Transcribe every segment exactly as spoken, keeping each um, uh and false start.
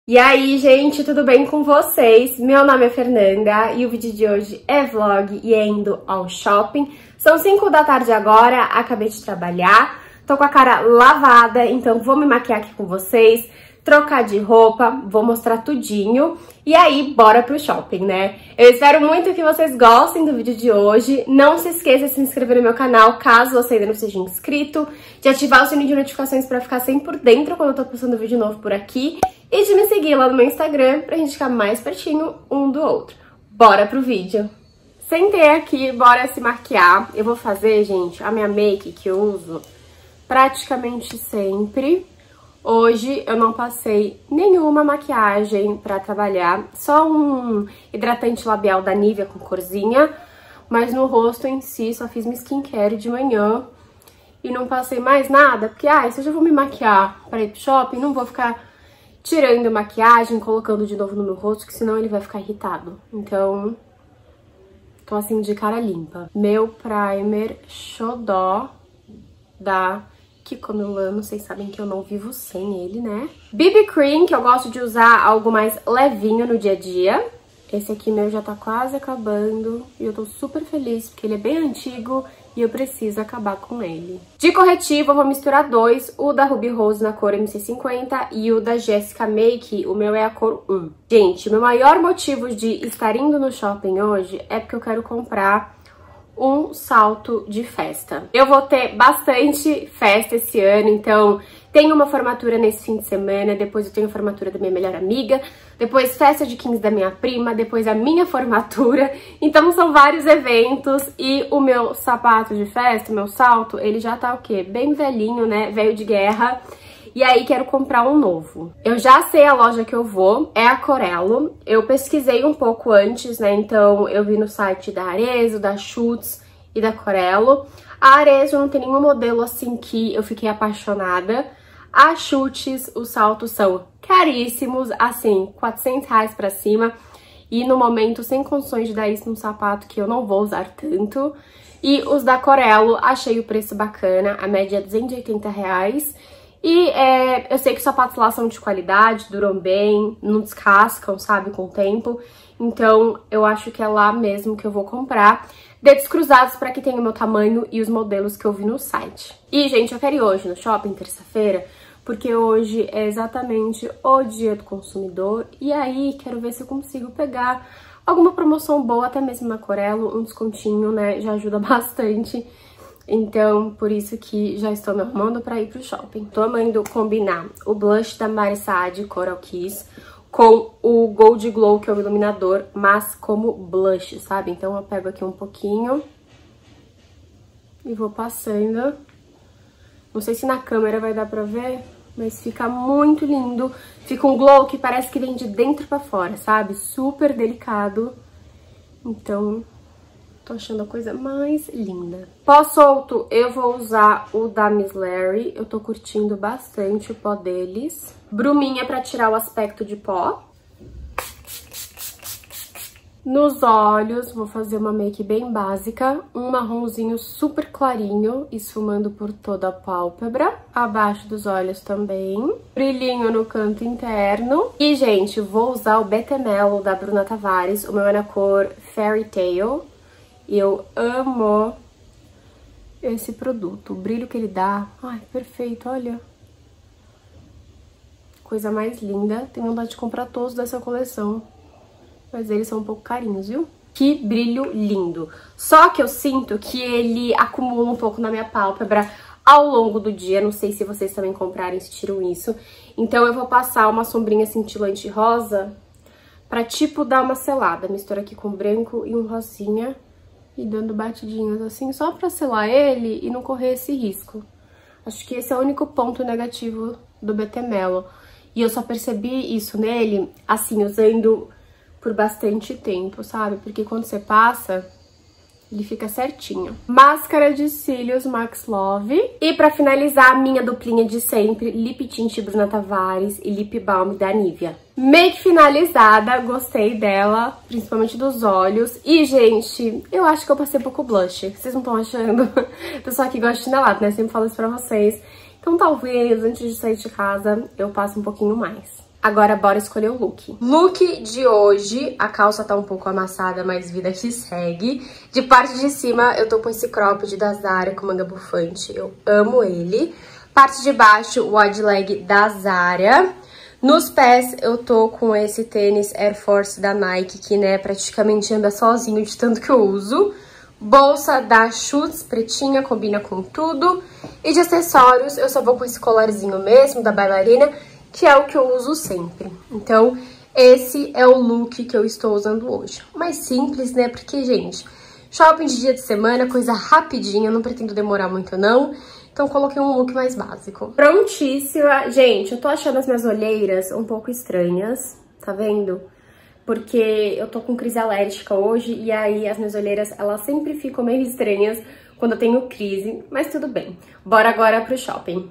E aí, gente, tudo bem com vocês? Meu nome é Fernanda e o vídeo de hoje é vlog e é indo ao shopping. São cinco da tarde agora, acabei de trabalhar, tô com a cara lavada, então vou me maquiar aqui com vocês, trocar de roupa, vou mostrar tudinho e aí bora pro shopping, né? Eu espero muito que vocês gostem do vídeo de hoje. Não se esqueça de se inscrever no meu canal, caso você ainda não seja inscrito, de ativar o sininho de notificações pra ficar sempre por dentro quando eu tô postando vídeo novo por aqui e de me seguir lá no meu Instagram pra gente ficar mais pertinho um do outro. Bora pro vídeo! Sentei aqui, bora se maquiar. Eu vou fazer, gente, a minha make que eu uso praticamente sempre. Hoje eu não passei nenhuma maquiagem pra trabalhar, só um hidratante labial da Nivea com corzinha, mas no rosto em si só fiz minha skincare de manhã e não passei mais nada, porque ah, se eu já vou me maquiar pra ir pro shopping, não vou ficar tirando maquiagem, colocando de novo no meu rosto, que senão ele vai ficar irritado. Então, tô assim de cara limpa. Meu primer xodó da Kiko Milano, vocês sabem que eu não vivo sem ele, né? B B Cream, que eu gosto de usar algo mais levinho no dia a dia. Esse aqui meu já tá quase acabando e eu tô super feliz porque ele é bem antigo e eu preciso acabar com ele. De corretivo eu vou misturar dois, o da Ruby Rose na cor M C cinquenta e o da Jessica Make, o meu é a cor um. Gente, meu maior motivo de estar indo no shopping hoje é porque eu quero comprar um salto de festa. Eu vou ter bastante festa esse ano, então tenho uma formatura nesse fim de semana, depois eu tenho a formatura da minha melhor amiga, depois festa de quinze da minha prima, depois a minha formatura, então são vários eventos e o meu sapato de festa, o meu salto, ele já tá o quê? Bem velhinho, né? Velho de guerra. E aí quero comprar um novo. Eu já sei a loja que eu vou, é a Corello. Eu pesquisei um pouco antes, né? Então eu vi no site da Arezzo, da Schutz e da Corello. A Arezzo não tem nenhum modelo assim que eu fiquei apaixonada. A Schutz, os saltos são caríssimos, assim, quatrocentos reais pra cima. E no momento sem condições de dar isso num sapato que eu não vou usar tanto. E os da Corello, achei o preço bacana, a média é duzentos e oitenta reais. E é, eu sei que os sapatos lá são de qualidade, duram bem, não descascam, sabe, com o tempo. Então, eu acho que é lá mesmo que eu vou comprar. Dedos cruzados para que tenha o meu tamanho e os modelos que eu vi no site. E, gente, eu quero ir hoje no shopping, terça-feira, porque hoje é exatamente o dia do consumidor. E aí, quero ver se eu consigo pegar alguma promoção boa, até mesmo na Corello, um descontinho, né, já ajuda bastante. Então, por isso que já estou me arrumando para ir pro shopping. Tô amando combinar o blush da Mari Saad Coral Kiss com o Gold Glow, que é o iluminador, mas como blush, sabe? Então eu pego aqui um pouquinho e vou passando. Não sei se na câmera vai dar pra ver, mas fica muito lindo. Fica um glow que parece que vem de dentro pra fora, sabe? Super delicado. Então, tô achando a coisa mais linda. Pó solto, eu vou usar o da Miss Larry. Eu tô curtindo bastante o pó deles. Bruminha pra tirar o aspecto de pó. Nos olhos, vou fazer uma make bem básica. Um marronzinho super clarinho, esfumando por toda a pálpebra. Abaixo dos olhos também. Brilhinho no canto interno. E, gente, vou usar o Betemelo da Bruna Tavares. O meu é na cor Fairy Tale. E eu amo esse produto. O brilho que ele dá. Ai, perfeito, olha. Coisa mais linda. Tenho vontade de comprar todos dessa coleção. Mas eles são um pouco carinhos, viu? Que brilho lindo. Só que eu sinto que ele acumula um pouco na minha pálpebra ao longo do dia. Não sei se vocês também compraram e sentiram isso. Então eu vou passar uma sombrinha cintilante rosa pra tipo dar uma selada. Mistura aqui com branco e um rosinha. E dando batidinhas assim, só pra selar ele e não correr esse risco. Acho que esse é o único ponto negativo do Betemelo. E eu só percebi isso nele, assim, usando por bastante tempo, sabe? Porque quando você passa, ele fica certinho. Máscara de cílios Max Love. E pra finalizar, a minha duplinha de sempre, Lip Tint Bruna Tavares e Lip Balm da Nivea. Make finalizada, gostei dela, principalmente dos olhos. E, gente, eu acho que eu passei pouco blush. Vocês não estão achando? Pessoal que gosta de chinelado, né? Sempre falo isso pra vocês. Então, talvez, antes de sair de casa, eu passe um pouquinho mais. Agora bora escolher o look. Look de hoje, a calça tá um pouco amassada, mas vida que segue. De parte de cima eu tô com esse cropped da Zara com manga bufante, eu amo ele. Parte de baixo, o wide leg da Zara. Nos pés eu tô com esse tênis Air Force da Nike, que né, praticamente anda sozinho de tanto que eu uso. Bolsa da Schutz, pretinha, combina com tudo. E de acessórios eu só vou com esse colarzinho mesmo, da bailarina, que é o que eu uso sempre. Então, esse é o look que eu estou usando hoje. Mais simples, né? Porque, gente, shopping de dia de semana, coisa rapidinha, não pretendo demorar muito, não. Então, coloquei um look mais básico. Prontíssima. Gente, eu tô achando as minhas olheiras um pouco estranhas, tá vendo? Porque eu tô com crise alérgica hoje e aí as minhas olheiras, elas sempre ficam meio estranhas quando eu tenho crise, mas tudo bem. Bora agora pro shopping.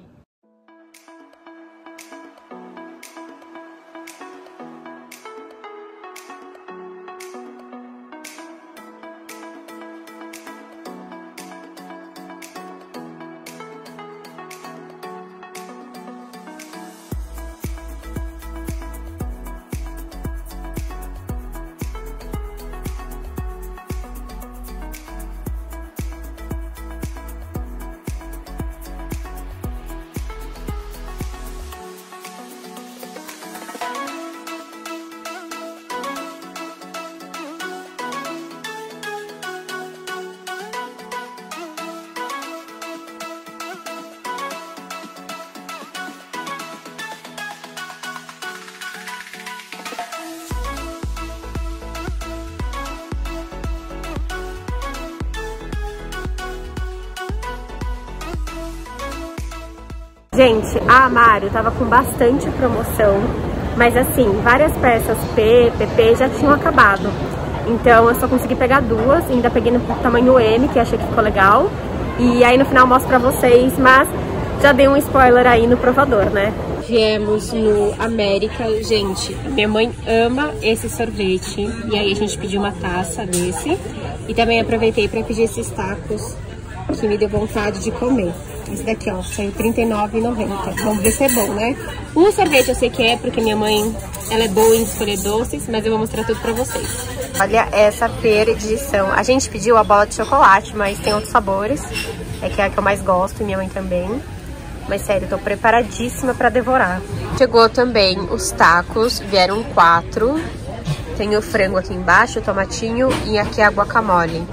Gente, a Amário tava com bastante promoção, mas assim, várias peças P, P P já tinham acabado. Então eu só consegui pegar duas, ainda peguei no tamanho M, que achei que ficou legal. E aí no final eu mostro pra vocês, mas já dei um spoiler aí no provador, né? Viemos no América, gente, minha mãe ama esse sorvete, e aí a gente pediu uma taça desse. E também aproveitei pra pedir esses tacos que me deu vontade de comer. Esse daqui, ó, saiu trinta e nove reais e noventa centavos. Vamos ver se é bom, né? Um sorvete eu sei que é, porque minha mãe, ela é boa em escolher doces, mas eu vou mostrar tudo pra vocês. Olha essa perdição. A gente pediu a bola de chocolate, mas tem outros sabores. É que é a que eu mais gosto, e minha mãe também. Mas sério, eu tô preparadíssima pra devorar. Chegou também os tacos, vieram quatro. Tem o frango aqui embaixo, o tomatinho e aqui a guacamole.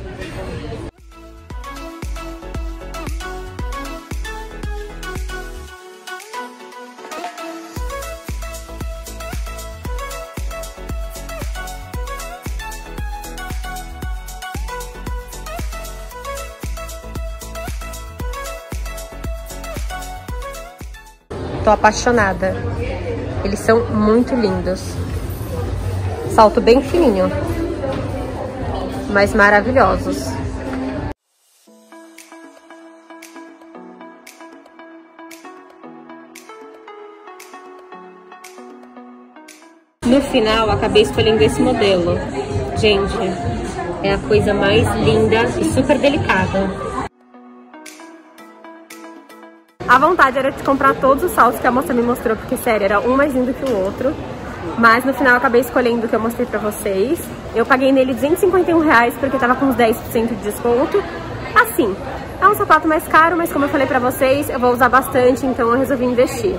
Tô apaixonada. Eles são muito lindos. Salto bem fininho, mas maravilhosos. No final, acabei escolhendo esse modelo. Gente, é a coisa mais linda e super delicada. A vontade era de comprar todos os saltos que a moça me mostrou, porque, sério, era um mais lindo que o outro. Mas, no final, eu acabei escolhendo o que eu mostrei pra vocês. Eu paguei nele duzentos e cinquenta e um reais, porque tava com uns dez por cento de desconto. Assim, é um sapato mais caro, mas como eu falei pra vocês, eu vou usar bastante, então eu resolvi investir.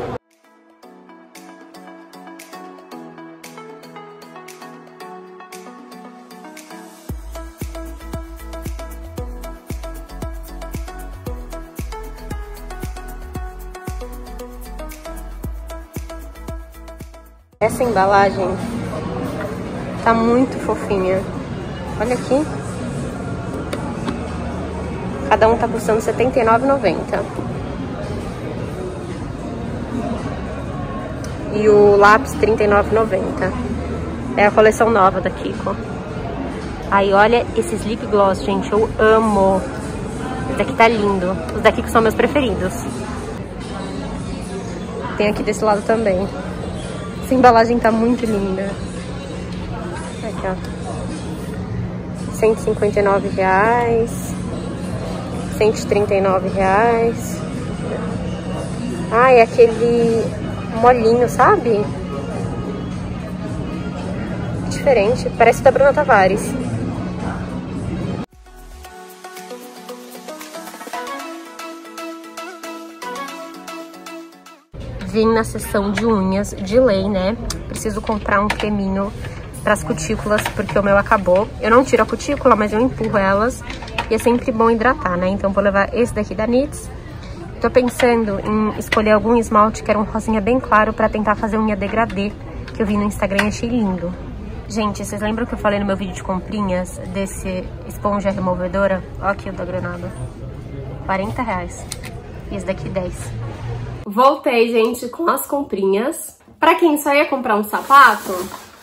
Essa embalagem tá muito fofinha. Olha aqui. Cada um tá custando setenta e nove reais e noventa centavos. E o lápis trinta e nove reais e noventa centavos. É a coleção nova da Kiko. Aí olha esses lip gloss, gente. Eu amo. Esse daqui tá lindo. Os da Kiko são meus preferidos. Tem aqui desse lado também. Essa embalagem tá muito linda. Aqui, ó. cento e cinquenta e nove reais. cento e trinta e nove reais. Ah, é aquele molinho, sabe? diferente, parece da Bruna Tavares. Vim na seção de unhas de lei, né? Preciso comprar um creminho para as cutículas, porque o meu acabou. Eu não tiro a cutícula, mas eu empurro elas. E é sempre bom hidratar, né? Então vou levar esse daqui da Nits. Tô pensando em escolher algum esmalte que era um rosinha bem claro para tentar fazer unha degradê, que eu vi no Instagram e achei lindo. Gente, vocês lembram que eu falei no meu vídeo de comprinhas desse esponja removedora? Ó aqui o da Granada. quarenta reais. E esse daqui dez. Voltei, gente, com as comprinhas. Pra quem só ia comprar um sapato,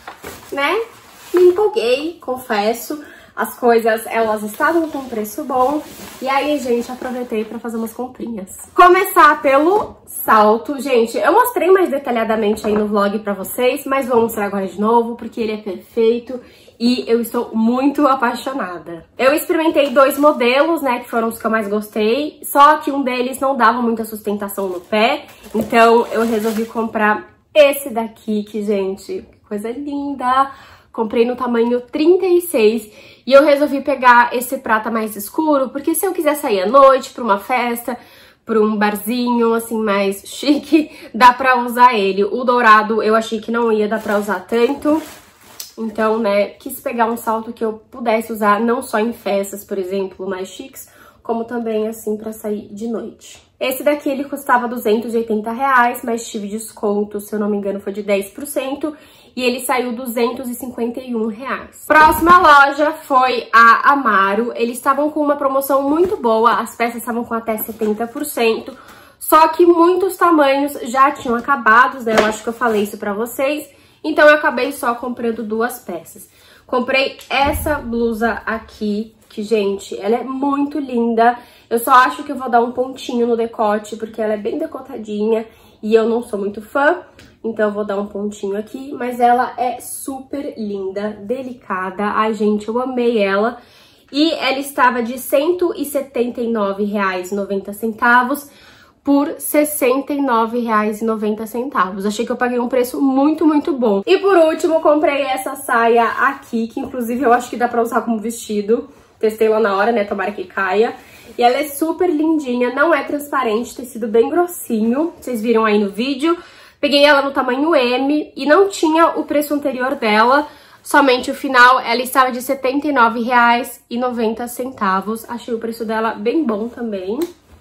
né? Me empolguei, confesso. As coisas, elas estavam com preço bom. E aí, gente, aproveitei pra fazer umas comprinhas. Começar pelo salto. Gente, eu mostrei mais detalhadamente aí no vlog pra vocês, mas vou mostrar agora de novo, porque ele é perfeito e eu estou muito apaixonada. Eu experimentei dois modelos, né, que foram os que eu mais gostei, só que um deles não dava muita sustentação no pé, então eu resolvi comprar esse daqui, que, gente, que coisa linda! Comprei no tamanho trinta e seis e eu resolvi pegar esse prata mais escuro, porque se eu quiser sair à noite pra uma festa, pra um barzinho, assim, mais chique, dá pra usar ele. O dourado eu achei que não ia dar pra usar tanto, então, né, quis pegar um salto que eu pudesse usar não só em festas, por exemplo, mais chiques, como também, assim, pra sair de noite. Esse daqui, ele custava duzentos e oitenta reais, mas tive desconto, se eu não me engano, foi de dez por cento, e ele saiu duzentos e cinquenta e um reais. Próxima loja foi a Amaro. Eles estavam com uma promoção muito boa, as peças estavam com até setenta por cento, só que muitos tamanhos já tinham acabado, né? Eu acho que eu falei isso pra vocês, então eu acabei só comprando duas peças. Comprei essa blusa aqui, que, gente, ela é muito linda. Eu só acho que eu vou dar um pontinho no decote, porque ela é bem decotadinha e eu não sou muito fã, então eu vou dar um pontinho aqui. Mas ela é super linda, delicada. Ai, gente, eu amei ela. E ela estava de cento e setenta e nove reais e noventa centavos por sessenta e nove reais e noventa centavos. Achei que eu paguei um preço muito, muito bom. E por último, comprei essa saia aqui, que inclusive eu acho que dá pra usar como vestido. Testei lá na hora, né? Tomara que caia. E ela é super lindinha, não é transparente, tecido bem grossinho. Vocês viram aí no vídeo. Peguei ela no tamanho M e não tinha o preço anterior dela, somente o final. Ela estava de setenta e nove reais e noventa centavos. Achei o preço dela bem bom também.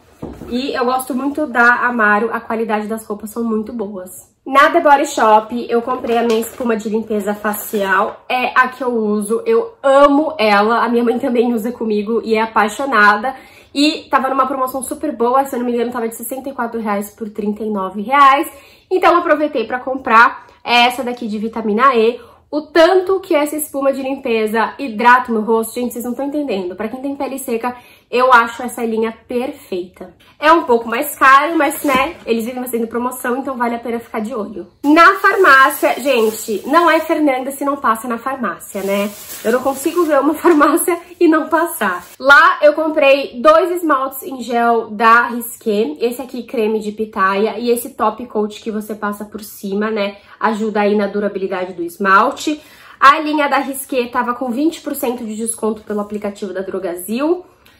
E eu gosto muito da Amaro, a qualidade das roupas são muito boas. Na The Body Shop, eu comprei a minha espuma de limpeza facial, é a que eu uso, eu amo ela, a minha mãe também usa comigo e é apaixonada. E tava numa promoção super boa, se eu não me engano tava de sessenta e quatro reais por trinta e nove reais. Então eu aproveitei pra comprar essa daqui de vitamina E. O tanto que essa espuma de limpeza hidrata o meu rosto, gente, vocês não estão entendendo. Pra quem tem pele seca, eu acho essa linha perfeita. É um pouco mais caro, mas, né, eles vivem fazendo promoção, então vale a pena ficar de olho. Na farmácia, gente, não é Fernanda se não passa na farmácia, né? Eu não consigo ver uma farmácia e não passar. Lá eu comprei dois esmaltes em gel da Risqué, esse aqui creme de pitaia e esse top coat que você passa por cima, né? Ajuda aí na durabilidade do esmalte. A linha da Risqué tava com vinte por cento de desconto pelo aplicativo da Drogasil.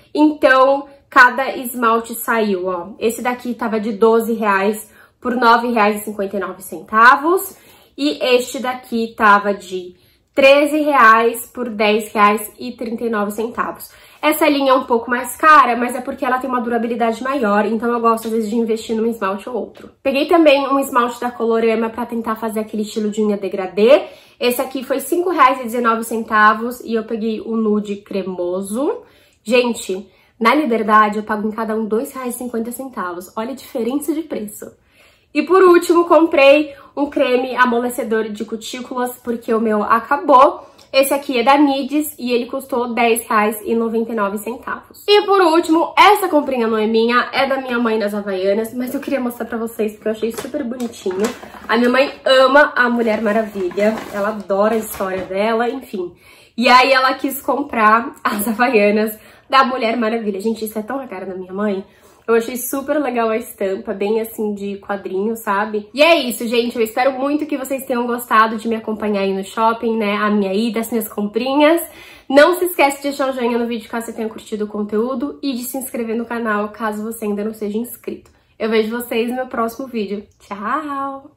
Então, cada esmalte saiu, ó. Esse daqui tava de doze reais por nove reais e cinquenta e nove centavos. E este daqui tava de treze reais por dez reais e trinta e nove centavos. Essa linha é um pouco mais cara, mas é porque ela tem uma durabilidade maior, então eu gosto às vezes de investir num esmalte ou outro. Peguei também um esmalte da Colorama pra tentar fazer aquele estilo de unha degradê. Esse aqui foi cinco reais e dezenove centavos e eu peguei o nude cremoso. Gente, na Liberdade eu pago em cada um dois reais e cinquenta centavos. Olha a diferença de preço. E por último, comprei um creme amolecedor de cutículas, porque o meu acabou. Esse aqui é da Nidis e ele custou dez reais e noventa e nove centavos. E por último, essa comprinha não é minha, é da minha mãe das Havaianas, mas eu queria mostrar pra vocês porque eu achei super bonitinho. A minha mãe ama a Mulher Maravilha, ela adora a história dela, enfim. E aí ela quis comprar as Havaianas da Mulher Maravilha. Gente, isso é tão a cara da minha mãe. Eu achei super legal a estampa, bem assim de quadrinho, sabe? E é isso, gente. Eu espero muito que vocês tenham gostado de me acompanhar aí no shopping, né? A minha ida, as minhas comprinhas. Não se esquece de deixar o joinha no vídeo caso você tenha curtido o conteúdo e de se inscrever no canal caso você ainda não seja inscrito. Eu vejo vocês no meu próximo vídeo. Tchau!